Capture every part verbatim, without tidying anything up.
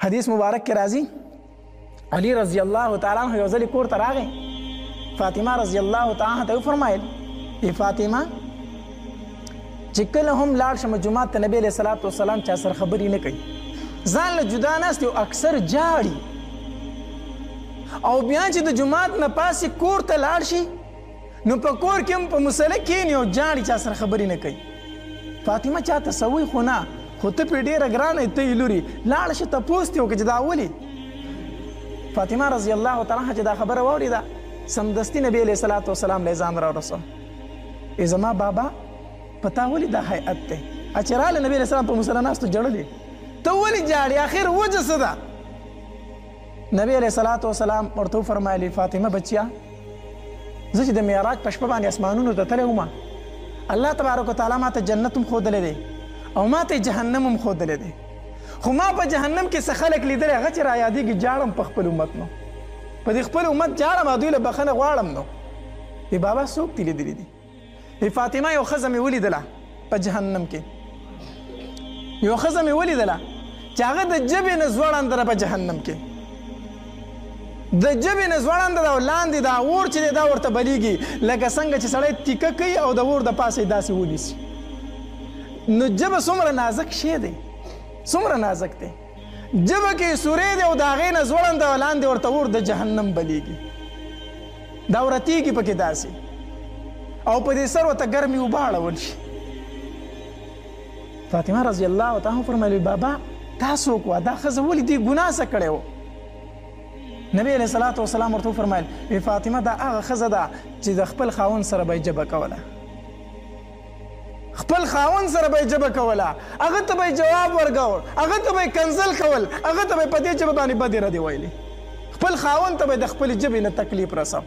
حدیث مبارک کې راځي علي رضی الله تعالی عنہ یو ځل کور ته راغی فاطمه رضی الله تعالی عنها ته وفرمایل ای فاطمه چې کله هم لاړ شم جومات ته نبی علیه الصلاة والسلام چا سره خبرې نه کوي ځان له جدا ناست او اکثر جاړي او بیا چې د جومات نه پاسې کور ته لاړ شي نو په کور کې هم په مسله کښېني او جاړي چا سره خبرې نه کوي فاطمه چا ته څه وایي خو نه خو ته پرې ډېره ګرانه یې ته یې لورې لاړه شه تپوس دې وکړه چې دا ولې فاطمه رضی الله تعالی عنها چې دا خبره واورېده سمدستي نبی علیه الصلاة والسلام له ځان راورسو ای زما بابا په تا ولې دا هیئت دی چې راغله نبي علیه السلام په مسله ناستو ژړلې ته ولې ژاړې آخر وجه څه ده نبی علیه الصلاة والسلام ورته وفرمایلې فاطمه بچیا زه چې د معراج په شپه باندې اسمانونو ته تللی وم الله تبارک وتعالی ما ته جنت هم ښودلی دی او ما ته جهنم هم ښودلی دی خو ما په جهنم کې څه خلک لیدلی هغه چې رایادېږي جاړم په خپل امت نو په دې خپل امت جاړم او دوی له بخښنه غواړم نو ای بابا څوک دې لیدلي دي ای فاطمه یو ښځه مې ولیدله په جهنم کې یو ښځه مې ولیدله چې هغه د ژبې نه ځوړنده ده په جهنم کې د ژبې نه ځوړنده ده او لاندې دا اور چې دی دا ورته بلیږي لکه څنګه چې سړی تیکه کوي او د اور د پاسه یې داسې ونیسي نو ژبه څومره نازک شی دی څومره نازک دی ژبه کې سورې دی او د هغې نه ځوړنده او لاندې ورته اور د جهنم بلیږي دا ورتېږي پکې داسې او په دې سر ورته ګرمې اوبه اړول شي فاطمه رضی الله تعالی فرمایي بابا دا څوک وه دا ښځه ولې دې ګناه څه کړی و نبی علیه الصلاة والسلام ورته وفرمایل ای فاطمه دا هغه ښځه ده چې د خپل خاوند سره به یې ژبه کوله خپل خاوند سره به یې ژبه کوله هغه ته به یې جواب ورکول هغه ته به یې کنځل کول هغه ته به یې په دې ژبه باندې بدې ردې ویلې خپل خاوند ته به یې د خپلې ژبې نه تکلیف رسو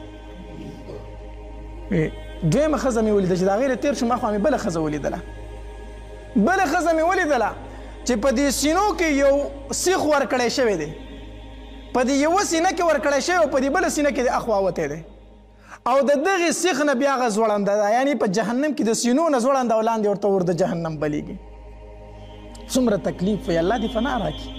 دویمه ښځه مې ولیده چې د هغې نه تېر شوم اخوا مې بله ښځه ولیدله بله ښځه مې ولیدله چې په دې سینو کې یو سیخ ورکړی شوی دی په دې یوه سینه کې ورکړی شوی او په دې بله سینه کې د اخوا وتی دی او د دغې سیخ نه بیا هغه ځوړنده ده یعنې په جهنم کې د سینو نه ځوړنده او لاندې ورته اور د جهنم بلیږي څومره تکلیف وي الله دې فنا راکړي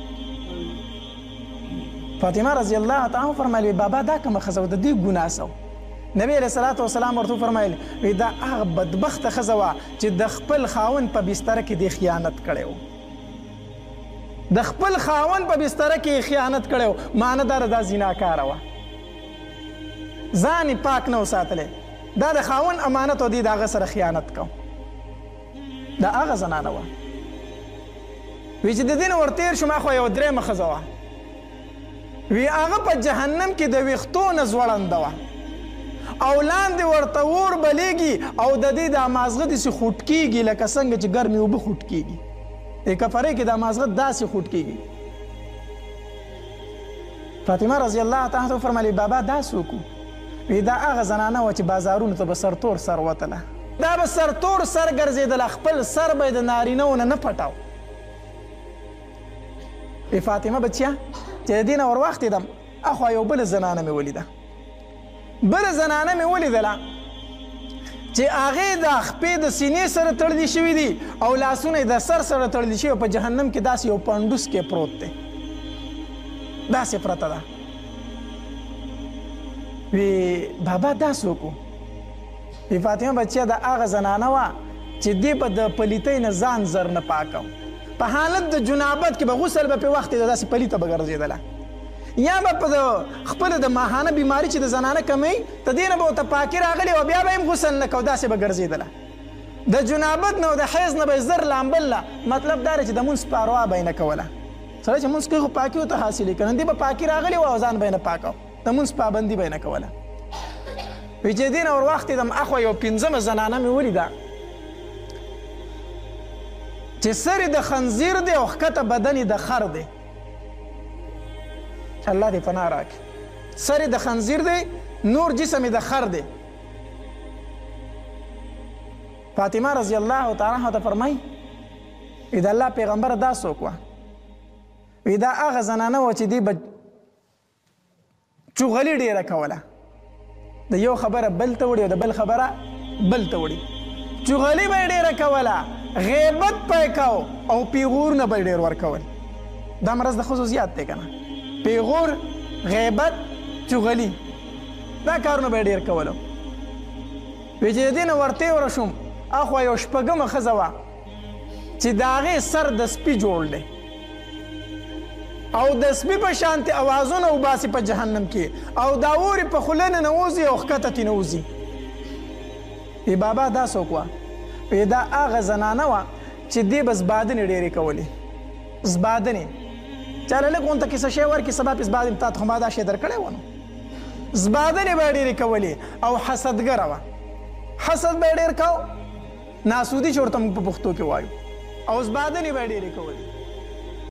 فاطمه رضی الله تعالی فرمایل بابا دا کومه ښځه وه د دې ګناه څه نبی علیه الصلاة والسلام ورته وفرمایل وی دا هغه بدبخته ښځه وه چې د خپل خاوند په بستره کې دې خیانت کړی و د خپل خاوند په بستره کې خیانت کړی و معنه دا دا زیناکاره وه ځان یې پاک نه و ساتلی دا د خاوند امانت و دی د هغه سره خیانت کو دا هغه زنانه وه وی چې د دې نه ورتېر شوم اخوا یوه درېیمه ښځه وه وی هغه په جهنم کې د ویښتو نه ځوړنده وه او لاندې ورته اور بلیږي او د دې دا مازغه داسې خوټ کېږي لکه څنګه چې ګرمې اوبه خوټ کېږي کفرې کې دا مازغه داسې خوټ کېږي فاطمه رضی الله تعالی فرمایي بابا دا څوک وی دا هغه زنانه وه چې بازارونو ته به سرتور سر وتله دا به سرتور سر ګرځېدله خپل سر به یې د نارینهو نه نه پټاو ای فاطمه بچیا چې د دې نه ورواختېدم اخوا یو بله زنانه مې ولیده بله زنانه مې ولیدله چې هغې د خپې د سینې سره تړلي شوي دي او لاسونه یې د سر سره تړلي شوي په جهنم کې داسې یو پنډوس کې پروت دی داسې پرته ده وی بابا دا څوک و وی فاطمه بچیا د هغه زنانه وه چې دې به د پلیتۍ نه ځان زر نه پاکو په حالت د جنابت کې به غسل به پې وخت د داسې پلیته به ګرځېدله یا به په خپله د ماهانه بیماري چې د زنانه کمی د دې نه به ورته پاکي راغلې وه بیا به هم غسل نه کو داسې به ګرځېدله د جنابت نه او د حیض نه به یې زر لامبله مطلب دا دی چې د مونځ پاروا به یې نه کوله سړی چې مونځ کوي خو پاکي ورته حاصلې که نه دې به پاکي راغلې وه او ځان به یې نه پاکو د مونځ پابندي به یې نه کوله وی چې دې نه ورواختېدم اخوا یو پنځمه زنانه مې ولیده چې سر یې د خنزیر دی او ښکته بدن یې د خر دی الله دې پناه راکړي سر یې د خنزیر دی نور جسم یې د خر دی فاطمه رضی الله تعالی عنها ته فرمایي وی د الله پیغمبره دا څوک وه وی دا هغه زنانه وه چې دې به چغلي ډېره کوله د یو خبره بل ته وړي او د بل خبره بل ته وړي چغلي به یې ډېره کوله غیبت به یې کو او پیغورونه به یې ډېر ورکول دا مرض د ښځو زیات دی که نه پیغور غیبت چغلي دا کارونه به یې ډېر کولو وی چې د دې نه ورتې وره شوم اخوا یو شپږمه ښځه وه چې د هغې سر د سپي جوړ دی او د سپي په شانتې اوازونه وباسي په جهنم کې او دا اورې په خوله نه نوځي او ښکته ترې نوځي وی بابا دا څوک وه وی دا هغه زنانه وه چې دې به زبادنې ډېرې کولې زبادنې چاله لږ غونته کیسه شی ورکړي سبا پې زبادنې تا ته خو ما دا شی درکړی و نو زبادنې به یې ډېرې کولې او حسدګره وه حسد به یې ډېر کو ناسودي چې ورته موږ په پښتو کې وایو او زبادنې به یې ډېرې کولې